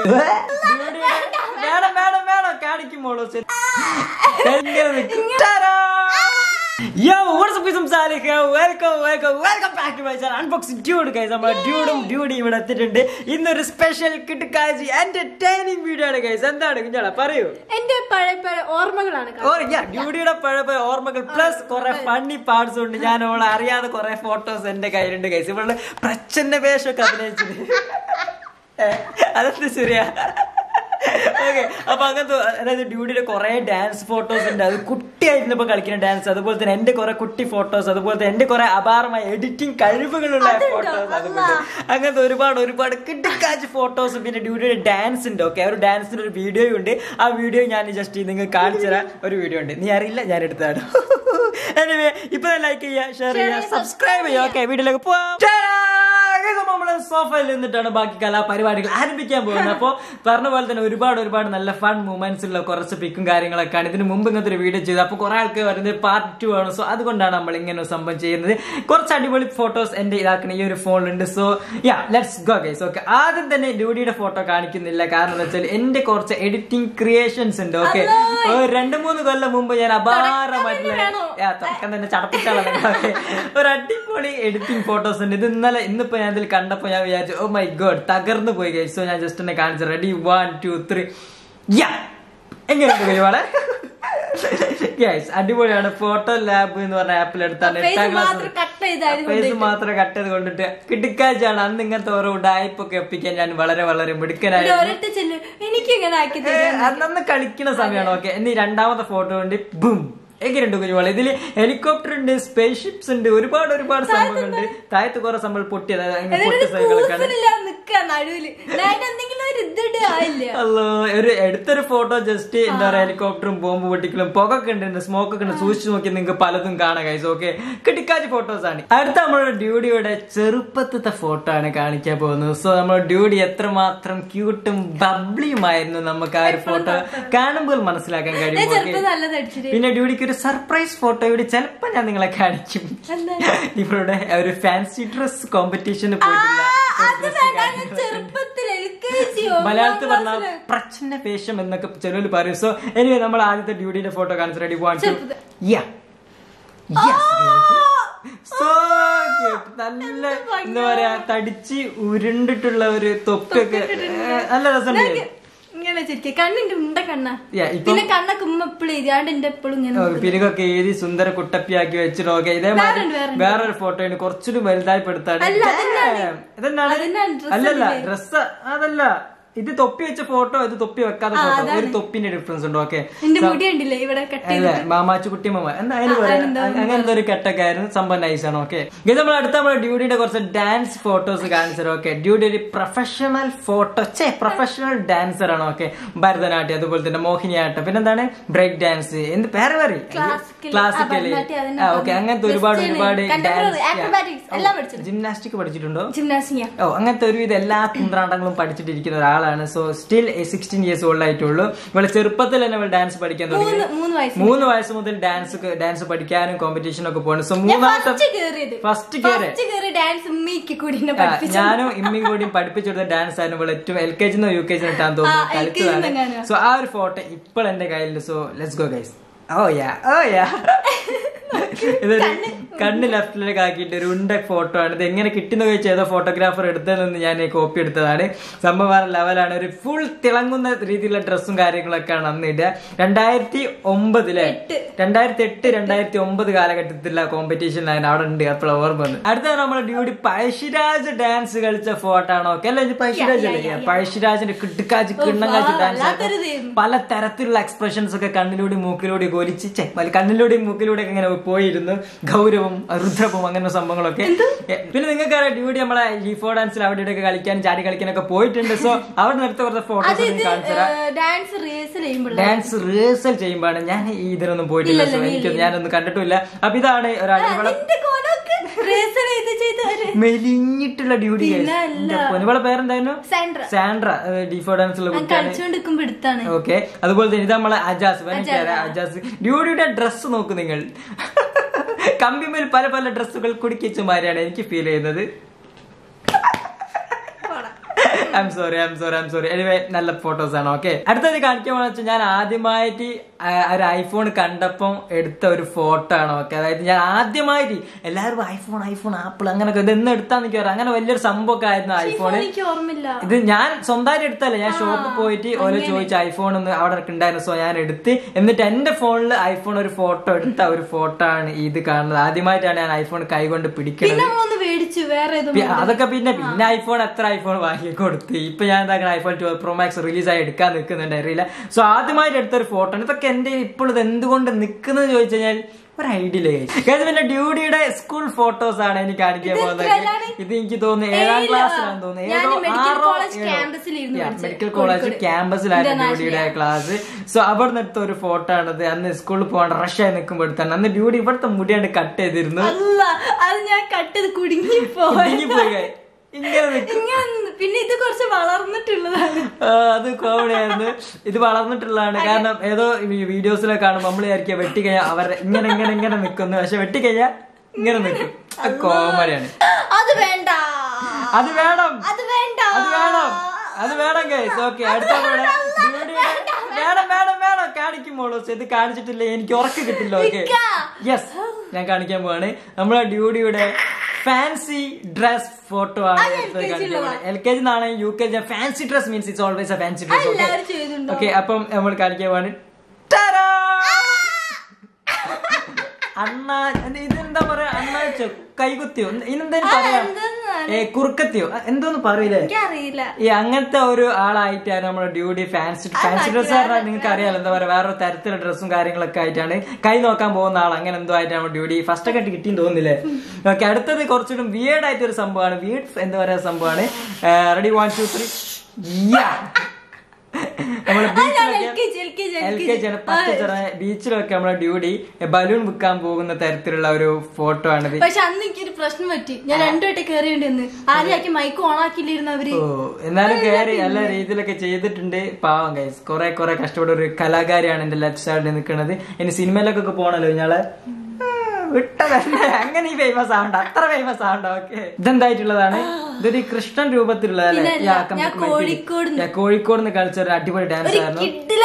കാണിക്കുമ്പോളോ Yo, what's up, I'm Salih here. Welcome back to my channel Unboxing Dude, guys. I'm Dude ഇവിടെ എത്തിയിട്ടുണ്ട്. ഇന്നൊരു special കിട്ടുകാജി entertaining video ആണ് guys. എന്താണ് കുഞ്ഞാളെ പറയൂ. എന്റെ പഴയ ഓർമ്മകളാണ്. ഡ്യൂഡിയുടെ പഴയ ഓർമ്മകൾ പ്ലസ് കുറെ ഫണ്ണി പാർട്സ് ഉണ്ട്. ഞാൻ അവളെ അറിയാതെ കുറെ ഫോട്ടോസ് എന്റെ കയ്യിലുണ്ട് guys. ഇവളുടെ പ്രച്ഛന്ന വേഷമൊക്കെ അഭിനയിച്ചത്. അതെന്ത് ശരിയാ? ഓക്കെ, അപ്പൊ അങ്ങനത്തെ അതായത് ഡ്യൂഡിയുടെ കുറെ ഡാൻസ് ഫോട്ടോസ് ഉണ്ട്. അത് കുട്ടിയായിരുന്നപ്പോ കളിക്കുന്ന ഡാൻസ്, അതുപോലെ തന്നെ എന്റെ കുറെ കുട്ടി ഫോട്ടോസ്, അതുപോലെ തന്നെ എന്റെ കുറെ അപാരമായ എഡിറ്റിംഗ് കഴിവുകളുള്ള ഫോട്ടോസ്, അതുപോലെ അങ്ങനത്തെ ഒരുപാട് കിട്ടിക്കാച്ച് ഫോട്ടോസ്. പിന്നെ ഡ്യൂഡിയുടെ ഡാൻസ് ഉണ്ട്. ഓക്കെ, ഒരു ഡാൻസിന്റെ ഒരു വീഡിയോ ഉണ്ട്. ആ വീഡിയോ ഞാൻ ജസ്റ്റ് നിങ്ങൾക്ക് കാണിച്ചു തരാൻ ഒരു വീഡിയോ ഉണ്ട്. നീ അറിയില്ല, ഞാൻ എടുത്താണ്. എനിവേ, ഇപ്പൊ ലൈക്ക് ചെയ്യുക, ഷെയർ ചെയ്യുക, സബ്സ്ക്രൈബ് ചെയ്യുക. ഓക്കെ, വീഡിയോയിലേക്ക് പോവാം. നമ്മള് സോഫയിൽ നിന്നിട്ടാണ് ബാക്കി കലാപരിപാടികൾ ആരംഭിക്കാൻ പോകുന്നത്. അപ്പൊ പറഞ്ഞ പോലെ തന്നെ ഒരുപാട് നല്ല ഫൺ മൂമെന്റ്സ് ഉള്ള കുറച്ച് പിക്കും കാര്യങ്ങളൊക്കെയാണ്. ഇതിന് മുമ്പ് ഇങ്ങനത്തെ ഒരു വീഡിയോ ചെയ്തത്. അപ്പൊ കുറെ ആൾക്ക് വരുന്നത് പാർട്ട് 2 ആണ്. സോ അതുകൊണ്ടാണ് നമ്മൾ ഇങ്ങനെ ഒരു സംഭവം ചെയ്യുന്നത്. കുറച്ച് അടിപൊളി ഫോട്ടോസ് എന്റെ ഇതാക്കുന്ന ഈ ഒരു ഫോണിലുണ്ട്. So let's go guys. Okay, ആദ്യം തന്നെ ഡ്യൂഡിയുടെ ഫോട്ടോ കാണിക്കുന്നില്ല. കാരണം എന്താ വെച്ചാൽ എന്റെ കുറച്ച് എഡിറ്റിംഗ് ക്രിയേഷൻസ് ഉണ്ട്. ഓക്കെ, 2-3 കൊല്ലം മുമ്പ് ഞാൻ അപാരമായിട്ടുള്ള തന്നെ ചടപ്പിച്ചാളെ ഒരു അടിപൊളി എഡിറ്റിംഗ് ഫോട്ടോസ് ഉണ്ട്. ഇത് ഇന്നിപ്പോ ഞാൻ ഇതിൽ കണ്ടപ്പോ ഞാൻ വിചാരിച്ചു, ഓ മൈ ഗോഡ്, തകർന്നു പോയി ഗൈസ്. സോ ഞാൻ ജസ്റ്റ് എന്നെ കാണിച്ചു. റെഡി, 1 2 3. എങ്ങനെയുണ്ട് കഴിവാളെ ഗൈസ്? അടിപൊളിയാണ്. ഫോട്ടോ ലാബ് എന്ന് പറഞ്ഞ ആപ്പിൽ എടുത്താണ്. 8ാം ക്ലാസ് ഫേസ് മാത്രം കട്ട് ചെയ്ത് കൊണ്ടിട്ട് കിട്ടിക്കാച്ചാണ്. അന്ന് ഇങ്ങനത്തെ ഓരോ ഉടായ്പൊക്കെ ഒപ്പിക്കാൻ ഞാൻ വളരെ മിടുക്കനായിരുന്നു. അന്ന് കളിക്കുന്ന സമയമാണ്. ഓക്കെ, ഇനി രണ്ടാമത്തെ ഫോട്ടോ ഉണ്ട്. ബും, എങ്ങനെയുണ്ട് കുഞ്ഞുമോളെ? ഇതില് ഹെലികോപ്റ്റർ ഉണ്ട്, സ്പേസ് ഷിപ്സ് ഉണ്ട്, ഒരുപാട് സംഭവങ്ങളുണ്ട്. താഴത്ത് കുറെ സംഭവം പൊട്ടിയത് ഒരു എടുത്തൊരു ഫോട്ടോ ജസ്റ്റ് എന്താ പറയാ, ഹെലികോപ്റ്ററും ബോംബ് പൊട്ടിക്കലും പുകൊക്കെ ഉണ്ട്, സ്മോക്ക് ഒക്കെ ഉണ്ട്. സൂക്ഷിച്ചു നോക്കി നിങ്ങൾക്ക് പലതും കാണാം ഗൈസ്. ഓക്കെ, കിട്ടിക്കാച്ച് ഫോട്ടോസ് ആണ്. അടുത്ത നമ്മളുടെ ഡ്യൂഡിയുടെ ചെറുപ്പത്തെ ഫോട്ടോ ആണ് കാണിക്കാൻ പോകുന്നത്. സോ നമ്മുടെ ഡ്യൂഡി എത്രമാത്രം ക്യൂട്ടും ബബ്ലിയുമായിരുന്നു നമുക്ക് ആ ഒരു ഫോട്ടോ കാണുമ്പോൾ മനസ്സിലാക്കാൻ കഴിയും. പിന്നെ ഡ്യൂഡിക്ക് ഒരു സർപ്രൈസ് ഫോട്ടോ ഇവിടെ ചിലപ്പോ ഞാൻ നിങ്ങളെ കാണിക്കും. ഇവരുടെ ഒരു ഫാൻസി ഡ്രസ് കോമ്പറ്റീഷന് പോയിട്ടുള്ള മലയാളത്തിൽ പറഞ്ഞാൽ പ്രച്ഛന്ന വേഷം എന്നൊക്കെ ചിലവർ പറയും. സോ എനിവേ, നമ്മൾ ആദ്യത്തെ ഡ്യൂഡിയുടെ ഫോട്ടോ കാണിച്ചു. റെഡി, 1 2. സോ നല്ല എന്താ പറയാ, തടിച്ച് ഉരുണ്ടിട്ടുള്ള ഒരു തൊപ്പിയൊക്കെ നല്ല രസമുണ്ട്. പിരികൊക്കെ എഴുതി സുന്ദര കുട്ടപ്പിയാക്കി വെച്ചിട്ട്. ഓക്കെ, ഇതേമാതിരി വേറൊരു ഫോട്ടോ കുറച്ചുകൂടി വലുതായി പെടുത്താണ്. അല്ലല്ല, ഡ്രസ് അതല്ല, ഇത് തൊപ്പി വെച്ച ഫോട്ടോ, ഇത് തൊപ്പി വെക്കാത്ത ഫോട്ടോ. ഒരു തൊപ്പിന്റെ ഡിഫറൻസ് ഉണ്ട്. ഓക്കെ, അല്ലേ, മാമാച്ചു കുട്ടി മാമ എന്തായാലും അങ്ങനത്തെ ഒരു കെട്ടൊക്കെ ആയിരുന്നു. സംഭവം നൈസാണ്. ഓക്കെ, ഇത് നമ്മൾ അടുത്ത നമ്മുടെ ഡ്യൂഡിയുടെ കുറച്ച് ഡാൻസ് ഫോട്ടോസ് കാണിച്ചത്. ഓക്കെ, ഡ്യൂഡി ഒരു പ്രൊഫഷണൽ പ്രൊഫഷണൽ ഡാൻസർ ആണ്. ഓക്കെ, ഭരതനാട്യം, അതുപോലെ തന്നെ മോഹിനിയാട്ടം, പിന്നെന്താണ് ബ്രേക്ക് ഡാൻസ്, എന്ത് പേര് പറയും, ക്ലാസിക്കല്. ഓക്കെ, അങ്ങനത്തെ ഒരുപാട് ഡാൻസ്, ജിംനാസ്റ്റിക് പഠിച്ചിട്ടുണ്ടോ? ഓ, അങ്ങനത്തെ ഒരുവിധ എല്ലാ കുന്ത്രാണ്ടങ്ങളും പഠിച്ചിട്ടിരിക്കുന്ന ഒരാളാണ്. സോ സ്റ്റിൽ 16 years old ആയിട്ടുള്ളൂ. ഇവളെ ചെറുപ്പത്തിൽ തന്നെ ഇവൾ ഡാൻസ് പഠിക്കാൻ തുടങ്ങി. 3 വയസ്സ് മുതൽ ഡാൻസ് പഠിക്കാനും കോമ്പറ്റീഷനും ഒക്കെ പോകുന്നു. സോ ഫസ്റ്റ് ഞാനും ഇമ്മിയും കൂടി പഠിപ്പിച്ചെടുത്ത ഡാൻസ് ആയിരുന്നു. ഇവൾ ഏറ്റവും LKG UKG ഇട്ടാൻ തോന്നുന്നു കളിച്ചതാണ്. സോ ആ ഒരു ഫോട്ടോ ഇപ്പോൾ എന്റെ കയ്യിലുണ്ട്. So let's go guys. ഇതൊരു കണ്ണ് ലെഫ്റ്റിലേക്ക് ആക്കിയിട്ട് ഒരു ഉണ്ട ഫോട്ടോ ആണ്. ഇത് എങ്ങനെ കിട്ടുന്ന ചോദിച്ചാൽ ഏതോ ഫോട്ടോഗ്രാഫർ എടുത്തതെന്ന് ഞാൻ കോപ്പി എടുത്തതാണ്. സംഭവം വേറെ ലെവലാണ്. ഒരു ഫുൾ തിളങ്ങുന്ന രീതിയിലുള്ള ഡ്രസ്സും കാര്യങ്ങളൊക്കെയാണ് അന്ന് ഇടുക. 2008 2009 കാലഘട്ടത്തിലുള്ള കോമ്പറ്റീഷനിലാണ് അവിടെ ഉണ്ട്. അപ്പോൾ ഓർമ്മ വന്നു. അടുത്താണ് നമ്മുടെ ഡ്യൂഡി പഴശ്ശിരാജ് ഡാൻസ് കളിച്ച ഫോട്ടോ ആണ്. ഓക്കെ, അല്ല, പഴശ്ശിരാജ് അല്ലേ, പഴശ്ശിരാജിന്റെ കിട്ടുകാച്ച് കിണ്ണം കാച്ച് ഡാൻസ്, പല തരത്തിലുള്ള എക്സ്പ്രഷൻസ് ഒക്കെ കണ്ണിലൂടെ മൂക്കിലൂടെ കോലിച്ച് കണ്ണിലൂടെ മൂക്കിലൂടെ ഇങ്ങനെ പോയിരുന്നു. ഗൗരവം, രുദ്രവും, അങ്ങനെ സംഭവങ്ങളൊക്കെ. പിന്നെ നിങ്ങൾക്ക് അറിയാം, ഡ്യൂഡി നമ്മളെ G4 ഡാൻസിൽ അവിടെ ഇവിടെയൊക്കെ കളിക്കാൻ, ചാടി കളിക്കാനൊക്കെ പോയിട്ടുണ്ട്. സോ അവിടെ നേരത്തെ കുറച്ച് ഫോട്ടോസ് കാണിച്ചു തരാം. ഡാൻസ് റിഹേഴ്സൽ ചെയ്യുമ്പോഴാണ്. ഞാൻ ഇതിനൊന്നും പോയിട്ടില്ല. സോ ഞാനൊന്നും കണ്ടിട്ടില്ല. അപ്പൊ ഇതാണ് ഒരാൾ മെലിഞ്ഞിട്ടുള്ള ഡ്യൂഡി. ഇവളെ പേരെന്തായിരുന്നു? സാൻഡ്ര. D4 ഡാൻസിലുള്ള കുട്ടിയാണ്. ഓക്കെ, അതുപോലെ തന്നെ ഇത് നമ്മളെ അജാസ്. ഡ്യൂഡിയുടെ ഡ്രസ് നോക്ക് നിങ്ങൾ. കമ്പിമേൽ പല ഡ്രസ്സുകൾ കുടിക്കിച്ചുമാരാണ് എനിക്ക് ഫീൽ ചെയ്യുന്നത്. I'm sorry. Anyway, നല്ല ഫോട്ടോസ് ആണ്. ഓക്കെ, അടുത്തത് കാണിക്കാൻ വെച്ചാൽ ഞാൻ ആദ്യമായിട്ട് ഒരു ഐഫോൺ കണ്ടപ്പം എടുത്ത ഒരു ഫോട്ടോ ആണ്. ഓക്കെ, അതായത് ഞാൻ ആദ്യമായിട്ട് എല്ലാവരും ഐഫോൺ ആപ്പിൾ അങ്ങനെയൊക്കെ ഇതെന്ന് എടുത്താന്ന് എനിക്ക് പറയാം. അങ്ങനെ വലിയൊരു സംഭവമൊക്കെ ആയിരുന്നു ഐഫോൺ. ഇത് ഞാൻ സ്വന്തമായിട്ട് എടുത്തല്ലേ, ഞാൻ ഷോപ്പിൽ പോയിട്ട് ഓരോ ചോദിച്ച ഐഫോൺ ഒന്ന് അവിടെ ഉണ്ടായിരുന്നു. സോ ഞാൻ എടുത്ത്, എന്നിട്ട് എന്റെ ഫോണിൽ ഐഫോൺ ഒരു ഫോട്ടോ എടുത്ത ഒരു ഫോട്ടോ ആണ് ഇത് കാണുന്നത്. ആദ്യമായിട്ടാണ് ഞാൻ ഐഫോൺ കൈകൊണ്ട് പിടിക്കുന്നത്. അതൊക്കെ പിന്നെ ഐഫോൺ എത്ര ഐഫോൺ വാങ്ങി കൊടുത്ത് ഇപ്പൊ ഞാൻ എന്താക്കണം ഐഫോൺ 12 Pro Max റിലീസായി എടുക്കാൻ നിൽക്കുന്നുണ്ട്, അറിയില്ല. സോ ആദ്യമായിട്ട് എടുത്തൊരു ഫോട്ടോ ആണ് ഇതൊക്കെ. എന്റെ ഇപ്പോൾ ഇത് എന്തുകൊണ്ട് നിൽക്കുന്നത് ചോദിച്ചു കഴിഞ്ഞാൽ ഒരു ഐഡിയ പിന്നെ ഡ്യൂഡിയുടെ സ്കൂൾ ഫോട്ടോസ് ആണ് എനിക്ക് കാണിക്കാൻ പോകുന്നത്. ഇത് എനിക്ക് തോന്നുന്നു 7ാം ക്ലാസ്സിലാണെന്ന് തോന്നുന്നു, മെഡിക്കൽ കോളേജ് ക്യാമ്പസിലായിരുന്നു ഡ്യൂഡിയുടെ ക്ലാസ്. സോ അവിടെ നിന്ന് എടുത്ത ഒരു ഫോട്ടോ ആണത്. അന്ന് സ്കൂളിൽ പോകാൻ റഷായി നിൽക്കുമ്പോൾ എടുത്താണ്. അന്ന് ഡ്യൂഡി ഇവിടുത്തെ മുടിയാണ്ട് കട്ട് ചെയ്തിരുന്നു. കുടുങ്ങിപ്പോയി പിന്നെ ഇത് കുറച്ച് വളർന്നിട്ടുള്ളതാണ്. അത് കോമഡിയായിരുന്നു. ഇത് വളർന്നിട്ടുള്ളതാണ്. കാരണം ഏതോ വീഡിയോസിലൊക്കെ കാണുമ്പോൾ നമ്മൾ വിചാരിക്കുക വെട്ടിക്കഴിഞ്ഞാൽ അവർ ഇങ്ങനെ ഇങ്ങനെ ഇങ്ങനെ നിൽക്കുന്നു, പക്ഷെ വെട്ടിക്കഴിഞ്ഞാൽ ഇങ്ങനെ നിൽക്കും. കോമഡിയാണ്. അത് വേണ്ട, അത് വേണം, അത് വേണം ഗൈസ്. ഓക്കെ, അടുത്ത വേണം കാണിക്കുമ്പോളൂ. ഇത് കാണിച്ചിട്ടില്ല, എനിക്ക് ഉറക്കം കിട്ടില്ല. ഓക്കെ, യെസ്, ഞാൻ കാണിക്കാൻ പോവാണ്. നമ്മളെ ഡ്യൂഡിയുടെ ഫാൻസി ഡ്രസ് ഫോട്ടോ ആണ്. LKG നാണെങ്കിൽ UKG. Fancy dress means it's always a fancy dress. Okay, അപ്പം നമ്മൾ കാണിക്കാൻ പോവാണ്. അണ്ണാ, ഇതെന്താ പറയാ, അണ്ണാ കൈകുത്തിയോ, ഇനെന്തേലും പറയാ, കുറുക്കത്തിയോ എന്തോന്ന് പറയില്ലേ, ഈ അങ്ങനത്തെ ഒരു ആളായിട്ടാണ് നമ്മുടെ ഡ്യൂഡി. ഫാൻസി ഡ്രസ് പറഞ്ഞാൽ നിങ്ങൾക്ക് അറിയാലോ, എന്താ പറയാ, വേറെ തരത്തിലുള്ള ഡ്രസ്സും കാര്യങ്ങളൊക്കെ ആയിട്ടാണ്. കൈ നോക്കാൻ പോകുന്ന ആൾ അങ്ങനെ എന്തോ ആയിട്ടാണ് നമ്മുടെ ഡ്യൂഡി. ഫസ്റ്റ് ഒക്കെ കിട്ടിയെന്ന് തോന്നുന്നില്ലേ. ഓക്കെ, അടുത്തത് കുറച്ചുകൂടി വിയേർഡ് ആയിട്ടൊരു സംഭവമാണ്. വിയേർഡ് എന്താ പറയാ സംഭവമാണ്. റെഡി, 1 2 3. നമ്മള് ബീച്ചിലൊക്കെ നമ്മളെ ഡ്യൂഡി ബലൂൺ വിൽക്കാൻ പോകുന്ന തരത്തിലുള്ള ഒരു ഫോട്ടോ ആണിത്. പക്ഷെ അന്ന് എനിക്കൊരു പ്രശ്നം പറ്റി, ഞാൻ 2 വട്ടം കയറിയുണ്ടെന്ന്. ആദ്യമാക്കി മൈക്ക് ഓൺ ആക്കിയില്ലായിരുന്നു അവര്. എന്നാലും കയറി നല്ല രീതിയിലൊക്കെ ചെയ്തിട്ടുണ്ട്. പാവം ഗൈസ്, കുറെ കഷ്ടപ്പെട്ട ഒരു കലാകാരിയാണ് എന്റെ ലെഫ്റ്റ് സൈഡിൽ നിൽക്കുന്നത്. ഇനി സിനിമയിലൊക്കെ പോകണല്ലോ ഞാളെ അങ്ങനെ ഈ ഫേമസ് ആവണ്ട, അത്ര ഫേമസ് ആവണ്ട. ഓക്കെ, ഇതെന്തായിട്ടുള്ളതാണ്, ഇതൊരു കൃഷ്ണൻ രൂപത്തിലുള്ളതല്ലേ. കോഴിക്കോട് നിന്ന് കളിച്ച ഒരു അടിപൊളി ഡാൻസ് ആയിരുന്നു.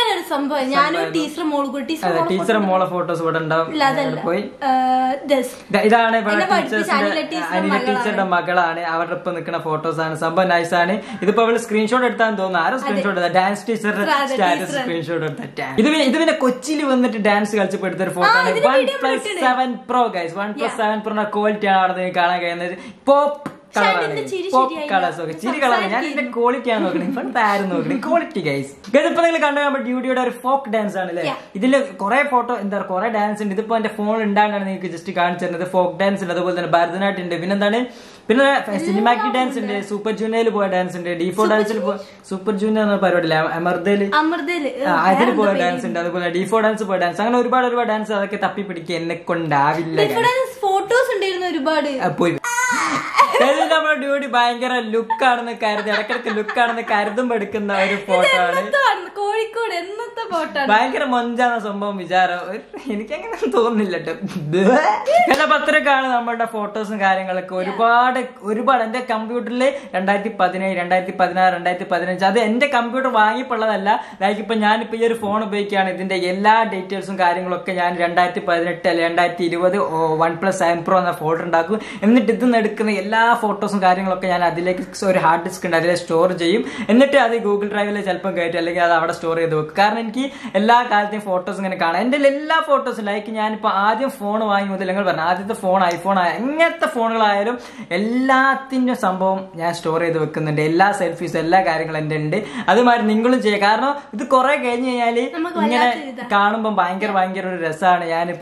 ടീച്ചറെ മോളെ ഫോട്ടോസ് ഇവിടെ ഉണ്ടാവും. പോയി ഇതാണ് അനില ടീച്ചറുടെ മകളാണ്, അവരുടെ ഒപ്പം നിൽക്കുന്ന ഫോട്ടോസ് ആണ്. സംഭവം നൈസാണ്. ഇതിപ്പോ അവള് സ്ക്രീൻഷോട്ട് എടുത്താന്ന് തോന്നുന്നു. ആരും സ്ക്രീൻഷോട്ട് എടുത്ത ഡാൻസ് ടീച്ചറുടെ സ്റ്റാറ്റസ് സ്ക്രീൻഷോട്ട് എടുത്ത. ഇത് പിന്നെ കൊച്ചിയിൽ വന്നിട്ട് ഡാൻസ് കളിച്ചപ്പോ എടുത്തൊരു ഫോട്ടോ ആണ്. 1+7 Pro ഗൈസ്, 1+7 Pro ക്വാളിറ്റി ആണ് അവിടെ നിന്ന് കാണാൻ കഴിയുന്നത്. പോപ്പ് കളറാണ്, പോപ്പ് കളേഴ്സ്. ഒക്കെ ചിരി കളർ. ഞാൻ ഇതിന്റെ ക്വാളിറ്റി ആണ് നോക്കണേ, ഇപ്പൊ ആരും നോക്കണേ ക്വാളിറ്റി ഗൈസ്. ഇതിപ്പോ നിങ്ങൾ കണ്ടു നമ്മുടെ ഡ്യൂഡിയുടെ ഒരു ഫോക്ക് ഡാൻസ് ആണ് അല്ലേ. ഇതില് കുറെ ഫോട്ടോ എന്താ കുറെ ഡാൻസ് ഉണ്ട്. ഇതിപ്പോ എന്റെ ഫോൺ ഉണ്ടാകാനാണ് നിങ്ങൾക്ക് ജസ്റ്റ് കാണിച്ചു തരുന്നത്. ഫോക്ക് ഡാൻസ് ഉണ്ട്, അതുപോലെ തന്നെ ഭരതനാട്യം ഉണ്ട്, പിന്നെന്താണ്, പിന്നെ സിനിമാറ്റിക് ഡാൻസ് ഉണ്ട്, സൂപ്പർ ജൂനിയറിൽ പോയ ഡാൻസ് ഉണ്ട്, D4 ഡാൻസിൽ സൂപ്പർ ജൂനിയർ എന്ന പരിപാടിയില്ല, അമർദയില് അതിൽ പോയ ഡാൻസ് ഉണ്ട്, അതുപോലെ D4 ഡാൻസ് പോയ ഡാൻസ്, അങ്ങനെ ഒരുപാട് ഡാൻസ്. അതൊക്കെ തപ്പി പിടിക്കുക എന്നെ കൊണ്ടാവില്ല. ഫോട്ടോസ് ഉണ്ടായിരുന്നു ഒരുപാട്. പോയി നമ്മുടെ ഡ്യൂഡി ഭയങ്കര ലുക്കാണെന്ന് കരുതി, ഇടക്കിടക്ക് ലുക്കാണെന്ന് കരുതുമ്പോ എടുക്കുന്ന ഒരു ഫോട്ടോ ആണ്. കോഴിക്കോട് എന്നത്തെ ഫോട്ടോ, ഭയങ്കര മൊഞ്ചാന്ന സംഭവം വിചാരം. എനിക്കങ്ങനെ തോന്നുന്നില്ല കേട്ടോ. പത്രക്കാണ് നമ്മളുടെ ഫോട്ടോസും കാര്യങ്ങളൊക്കെ ഒരുപാട്. എന്റെ കമ്പ്യൂട്ടറിൽ 2017, 2016, 2015 അത് എന്റെ കമ്പ്യൂട്ടർ വാങ്ങിയിട്ടുള്ളതല്ല. ലൈക്ക് ഇപ്പൊ ഞാനിപ്പോ ഈ ഒരു ഫോൺ ഉപയോഗിക്കുകയാണ്. ഇതിന്റെ എല്ലാ ഡീറ്റെയിൽസും കാര്യങ്ങളൊക്കെ ഞാൻ 2018 അല്ലെ 2020 1+7 Pro എന്ന ഫോട്ടോ ഉണ്ടാക്കും. എന്നിട്ട് ഇതിന്ന് എടുക്കുന്ന എല്ലാ ഫോട്ടോസും കാര്യങ്ങളൊക്കെ ഞാൻ അതിലേക്ക് ഒരു ഹാർഡ് ഡിസ്ക് ഉണ്ട്, അതിലെ സ്റ്റോർ ചെയ്യും. എന്നിട്ട് അത് ഗൂഗിൾ ഡ്രൈവിൽ ചിലപ്പം കയറ്റും, അല്ലെങ്കിൽ അത് അവിടെ സ്റ്റോർ ചെയ്ത് വെക്കും. കാരണം എനിക്ക് എല്ലാ കാലത്തെയും ഫോട്ടോസ് ഇങ്ങനെ കാണാം. എന്റെ എല്ലാ ഫോട്ടോസും ലൈക്ക് ഞാനിപ്പോ ആദ്യം ഫോൺ വാങ്ങി മുതൽ നിങ്ങൾ പറഞ്ഞു ആദ്യത്തെ ഫോൺ ഐഫോൺ എങ്ങനത്തെ ഫോണുകളായാലും എല്ലാത്തിന്റെ സംഭവം ഞാൻ സ്റ്റോർ ചെയ്ത് വെക്കുന്നുണ്ട്. എല്ലാ സെൽഫീസും എല്ലാ കാര്യങ്ങളും എന്റെ ഉണ്ട്. അതുമാതിരി നിങ്ങളും ചെയ്യുക. കാരണം ഇത് കുറെ കഴിഞ്ഞ് കഴിഞ്ഞാല് ഇങ്ങനെ കാണുമ്പോൾ ഭയങ്കര ഒരു രസമാണ്. ഞാനിപ്പോ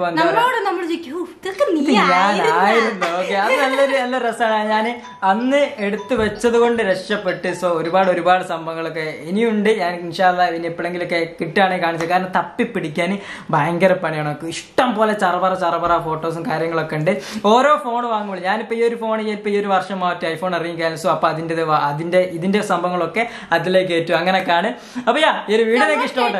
ഞാനായിരുന്നു. ഓക്കെ, അത് നല്ല രസമാണ്. ഞാൻ അന്ന് എടുത്തു വെച്ചത് കൊണ്ട് രക്ഷപ്പെട്ട്. സോ ഒരുപാട് സംഭവങ്ങളൊക്കെ ഇനിയുണ്ട്. ഞാൻ ഇൻഷാല്ലാ ഇനി എപ്പോഴെങ്കിലൊക്കെ കിട്ടുകയാണെങ്കിൽ കാണിച്ചത്. കാരണം തപ്പിപ്പിടിക്കാൻ ഭയങ്കര പണിയാണ്. ഇഷ്ടം പോലെ ചറപറ ഫോട്ടോസും കാര്യങ്ങളൊക്കെ ഉണ്ട്. ഓരോ ഫോൺ വാങ്ങുമ്പോൾ ഞാനിപ്പോ ഈ ഒരു ഫോൺ ചിലപ്പോൾ ഈ ഒരു വർഷം മാറ്റി ഐഫോൺ ഇറങ്ങിക്കാൻ. സോ അപ്പൊ ഇതിന്റെ സംഭവങ്ങളൊക്കെ അതിലേക്ക് ഏറ്റവും അങ്ങനെയൊക്കെയാണ്. അപ്പൊ ഈ ഒരു വീഡിയോ നിങ്ങൾക്ക് ഇഷ്ടപ്പെട്ടു.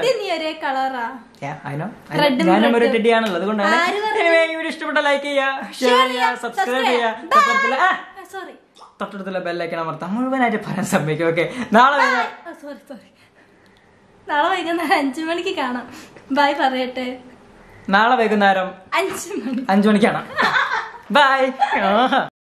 ഞാനും ഒരു ടെഡിയാണല്ലോ, അതുകൊണ്ടാണ്. വീഡിയോ ഇഷ്ടപ്പെട്ട ലൈക്ക് ചെയ്യുക, ഷെയർ ചെയ്യുക, സബ്സ്ക്രൈബ് ചെയ്യുക. തൊട്ടടുത്തുള്ള ബെല്ലൈക്കൺ അമർത്താം. മുഴുവനായിട്ട് പറയാൻ സമ്മതിക്കും. ഓക്കെ, നാളെ സോറി നാളെ വൈകുന്നേരം 5 മണിക്ക് കാണാം. ബൈ പറയട്ടെ. നാളെ വൈകുന്നേരം 5 മണിക്ക് കാണാം. ബൈ.